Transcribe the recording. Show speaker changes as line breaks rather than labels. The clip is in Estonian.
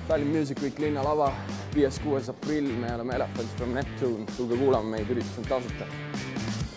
Tallinn Music Week linnalava, 5.–6. aprill, me oleme Elephants from Neptune, tulge kuulama meid, üritus on tasuta.